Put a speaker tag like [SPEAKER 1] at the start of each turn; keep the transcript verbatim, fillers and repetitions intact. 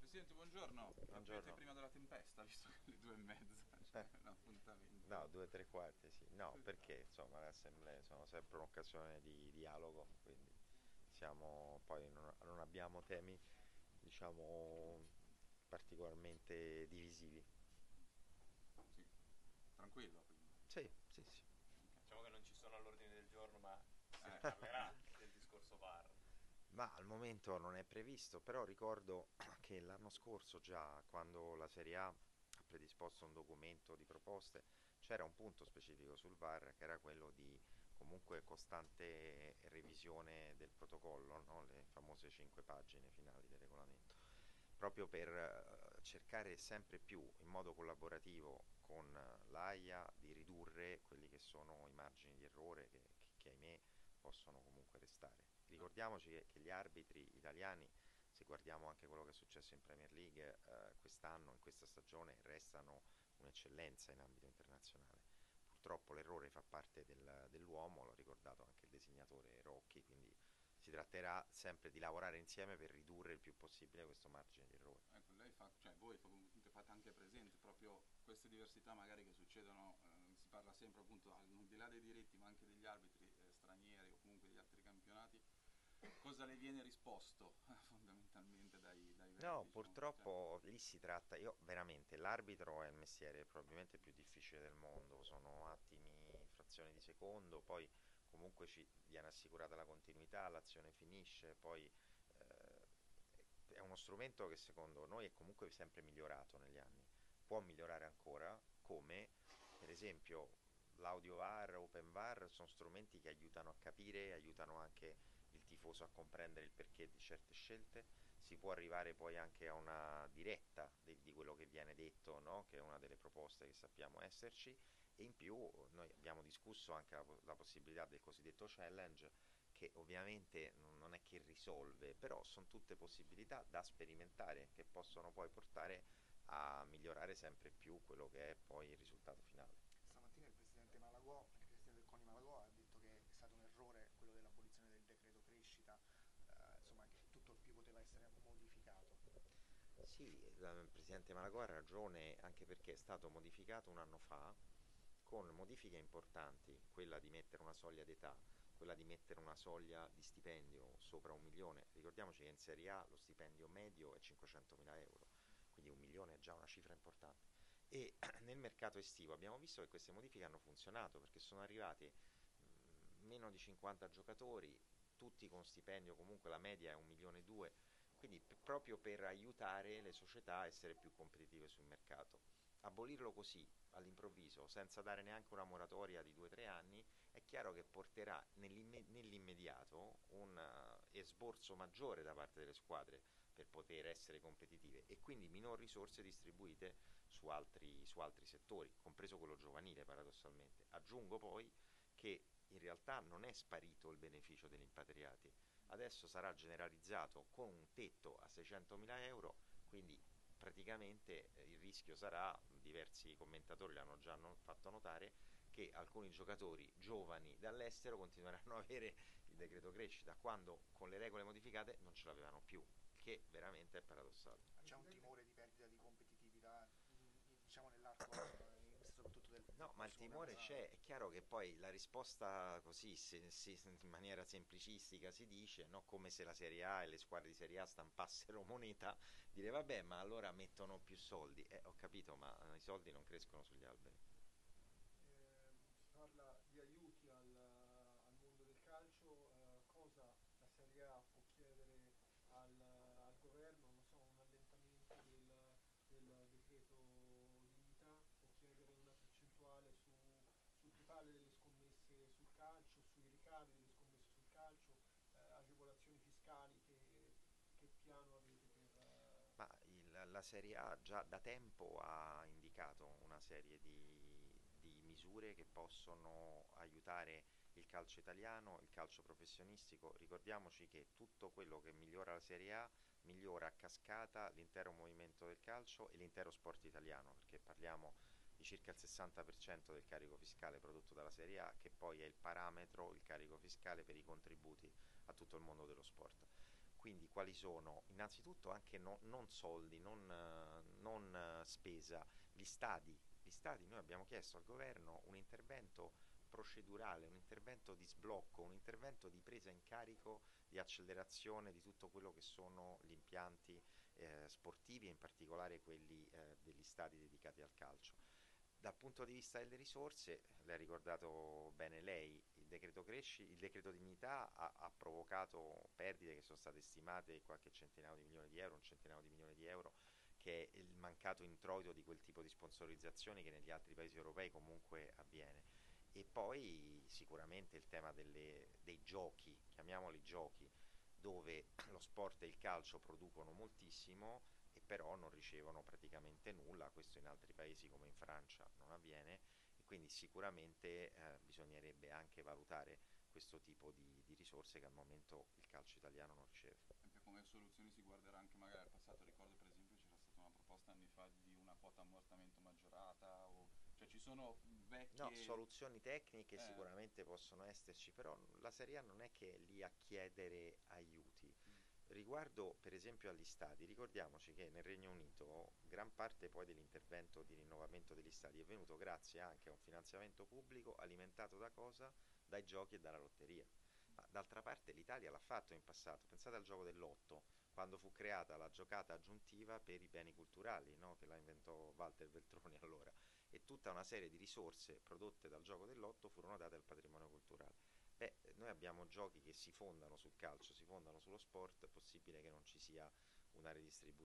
[SPEAKER 1] Presidente, buongiorno. Sapete
[SPEAKER 2] Buongiorno.
[SPEAKER 1] prima della tempesta, visto che le due e mezza c'è
[SPEAKER 2] Eh,
[SPEAKER 1] un appuntamento.
[SPEAKER 2] no, due e tre quarti, sì. No, perché
[SPEAKER 1] Esatto.
[SPEAKER 2] insomma le assemblee sono sempre un'occasione di dialogo, quindi siamo, poi non, non abbiamo temi, diciamo, particolarmente divisivi.
[SPEAKER 1] Sì, tranquillo quindi.
[SPEAKER 2] Sì, sì, sì.
[SPEAKER 1] Ok.
[SPEAKER 3] Diciamo che non ci sono all'ordine del giorno, ma se ne
[SPEAKER 1] Eh,
[SPEAKER 3] parlerà del discorso V A R.
[SPEAKER 2] Ma al momento non è previsto, però ricordo che l'anno scorso già, quando la Serie A ha predisposto un documento di proposte, c'era un punto specifico sul V A R che era quello di comunque costante revisione del protocollo, no? Le famose cinque pagine finali del regolamento, proprio per eh, cercare sempre più in modo collaborativo con l'AIA di ridurre quelli che sono i margini di errore che, che, che ahimè possono comunque restare.
[SPEAKER 1] no,
[SPEAKER 2] Ricordiamoci che, che gli arbitri italiani, se guardiamo anche quello che è successo in Premier League, eh, quest'anno, in questa stagione, restano un'eccellenza in ambito internazionale. Purtroppo l'errore fa parte del, dell'uomo, l'ha ricordato anche il disegnatore Rocchi, quindi si tratterà sempre di lavorare insieme per ridurre il più possibile questo margine di errore.
[SPEAKER 1] ecco, lei fa, cioè voi comunque fate anche presente proprio queste diversità magari che succedono, eh, si parla sempre appunto al di là dei diritti ma anche degli arbitri eh, stranieri o comunque degli altri campionati. Cosa le viene risposto fondamentalmente dai, dai
[SPEAKER 2] No,
[SPEAKER 1] vertici? No? Cioè,
[SPEAKER 2] purtroppo lì si tratta, io veramente, l'arbitro è il mestiere probabilmente più difficile del mondo, sono attimi, frazioni di secondo, poi comunque ci viene assicurata la continuità, l'azione finisce, poi eh, è uno strumento che secondo noi è comunque sempre migliorato negli anni, può migliorare ancora, come per esempio l'audio V A R, Open V A R sono strumenti che aiutano a capire, aiutano anche il tifoso a comprendere il perché di certe scelte, si può arrivare poi anche a una diretta di, di quello che viene detto, no? Che è una delle proposte che sappiamo esserci, e in più noi abbiamo discusso anche la, la possibilità del cosiddetto challenge, che ovviamente non è che risolve, però sono tutte possibilità da sperimentare che possono poi portare a migliorare sempre più quello che è poi il risultato finale.
[SPEAKER 4] Stamattina il presidente Malagò, il presidente del CONI Malagò ha detto che è stato un errore quello dell'abolizione del decreto crescita, eh, insomma che tutto più poteva essere modificato.
[SPEAKER 2] Sì, il presidente Malagò ha ragione, anche perché è stato modificato un anno fa con modifiche importanti, quella di mettere una soglia d'età, quella di mettere una soglia di stipendio sopra un milione. Ricordiamoci che in Serie A lo stipendio medio è cinquecentomila euro, quindi un milione è già una cifra importante. E nel mercato estivo abbiamo visto che queste modifiche hanno funzionato perché sono arrivati mh, meno di cinquanta giocatori, tutti con stipendio, comunque la media è un milione e due, quindi p- proprio per aiutare le società a essere più competitive sul mercato. Abolirlo così, all'improvviso, senza dare neanche una moratoria di due tre anni, è chiaro che porterà nell'imme- nell'immediato un eh, esborso maggiore da parte delle squadre per poter essere competitive e quindi minor risorse distribuite su altri, su altri settori, compreso quello giovanile paradossalmente. Aggiungo poi che in realtà non è sparito il beneficio degli impatriati, adesso sarà generalizzato con un tetto a seicentomila euro, quindi praticamente eh, il rischio sarà, diversi commentatori l'hanno già fatto notare, che alcuni giocatori giovani dall'estero continueranno ad avere il decreto crescita quando con le regole modificate non ce l'avevano più, che veramente è paradossale.
[SPEAKER 4] C'è un timore di perdita di competitività, mm, diciamo nell'arco, eh, soprattutto del, del
[SPEAKER 2] No, ma il
[SPEAKER 4] prossimo
[SPEAKER 2] timore c'è,
[SPEAKER 4] campionato.
[SPEAKER 2] è chiaro che poi la risposta così, se, se, in maniera semplicistica si dice, no? Come se la Serie A e le squadre di Serie A stampassero moneta, dire vabbè ma allora mettono più soldi, eh, ho capito, ma i soldi non crescono sugli alberi.
[SPEAKER 5] Ehm, si parla di aiuti al, al mondo del calcio, eh, cosa la Serie A può chiedere al, al governo, non so, un allentamento del, del decreto dignità, può chiedere una percentuale su, sul totale delle scommesse sul calcio, sui ricavi delle scommesse sul calcio, eh, agevolazioni fiscali, che, che piano avete per... eh,
[SPEAKER 2] Ma il- la Serie A già da tempo ha indicato una serie di, di misure che possono aiutare il calcio italiano, il calcio professionistico. Ricordiamoci che tutto quello che migliora la Serie A migliora a cascata l'intero movimento del calcio e l'intero sport italiano, perché parliamo di circa il sessanta per cento del carico fiscale prodotto dalla Serie A, che poi è il parametro, il carico fiscale per i contributi a tutto il mondo dello sport. quindi quali sono? Innanzitutto anche no, non soldi, non, eh, non eh, spesa, gli stadi. Gli stadi, noi abbiamo chiesto al governo un intervento procedurale, un intervento di sblocco, un intervento di presa in carico, di accelerazione di tutto quello che sono gli impianti eh, sportivi e in particolare quelli eh, degli stadi dedicati al calcio. Dal punto di vista delle risorse, l'ha ricordato bene lei, il decreto cresci, il decreto dignità ha, ha provocato perdite che sono state stimate qualche centinaio di milioni di euro, un centinaio di milioni di euro, che è il mancato introito di quel tipo di sponsorizzazioni che negli altri paesi europei comunque avviene. E poi sicuramente il tema delle, dei giochi, chiamiamoli giochi, dove lo sport e il calcio producono moltissimo e però non ricevono praticamente nulla, questo in altri paesi come in Francia non avviene, e quindi sicuramente eh, bisognerebbe anche valutare questo tipo di, di risorse che al momento il calcio italiano non riceve.
[SPEAKER 1] Anche come soluzioni si guarderà anche magari al passato, ricordo per esempio c'era stata una proposta anni fa di una quota ammortamento maggiorata, o cioè ci sono vecchie...
[SPEAKER 2] No, soluzioni tecniche
[SPEAKER 1] eh.
[SPEAKER 2] sicuramente possono esserci, però la Serie A non è che è lì a chiedere aiuti. Riguardo per esempio agli stadi, ricordiamoci che nel Regno Unito gran parte poi dell'intervento di rinnovamento degli stadi è venuto grazie anche a un finanziamento pubblico alimentato da cosa? Dai giochi e dalla lotteria. Ma d'altra parte l'Italia l'ha fatto in passato, pensate al gioco del lotto, quando fu creata la giocata aggiuntiva per i beni culturali, no? Che la inventò Walter Veltroni allora, e tutta una serie di risorse prodotte dal gioco del lotto furono date al patrimonio culturale. Beh, noi abbiamo giochi che si fondano sul calcio, si fondano sullo sport, è possibile che non ci sia una redistribuzione